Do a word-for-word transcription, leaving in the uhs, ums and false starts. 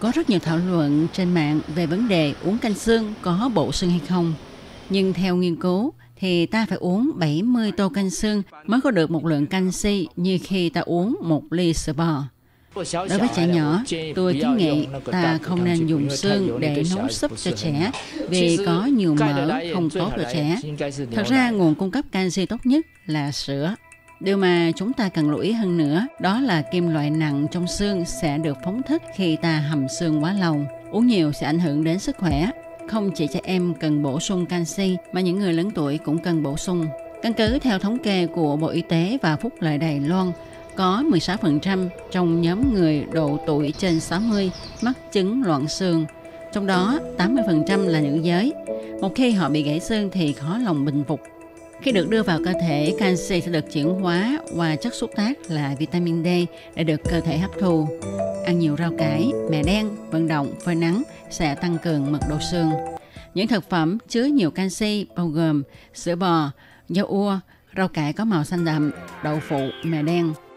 Có rất nhiều thảo luận trên mạng về vấn đề uống canh xương có bổ xương hay không. Nhưng theo nghiên cứu thì ta phải uống bảy mươi tô canh xương mới có được một lượng canxi như khi ta uống một ly sữa bò. Đối với trẻ nhỏ, tôi kiến nghị ta không nên dùng xương để nấu súp cho trẻ vì có nhiều mỡ không tốt cho trẻ. Thật ra nguồn cung cấp canxi tốt nhất là sữa. Điều mà chúng ta cần lưu ý hơn nữa đó là kim loại nặng trong xương sẽ được phóng thích khi ta hầm xương quá lâu. Uống nhiều sẽ ảnh hưởng đến sức khỏe. Không chỉ trẻ em cần bổ sung canxi mà những người lớn tuổi cũng cần bổ sung. Căn cứ theo thống kê của Bộ Y tế và Phúc Lợi Đài Loan, có mười sáu phần trăm trong nhóm người độ tuổi trên sáu mươi mắc chứng loãng xương, trong đó tám mươi phần trăm là nữ giới. Một khi họ bị gãy xương thì khó lòng bình phục. Khi được đưa vào cơ thể, canxi sẽ được chuyển hóa qua chất xúc tác là vitamin D để được cơ thể hấp thu. Ăn nhiều rau cải, mè đen, vận động, phơi nắng sẽ tăng cường mật độ xương. Những thực phẩm chứa nhiều canxi bao gồm sữa bò, dầu ua, rau cải có màu xanh đậm, đậu phụ, mè đen.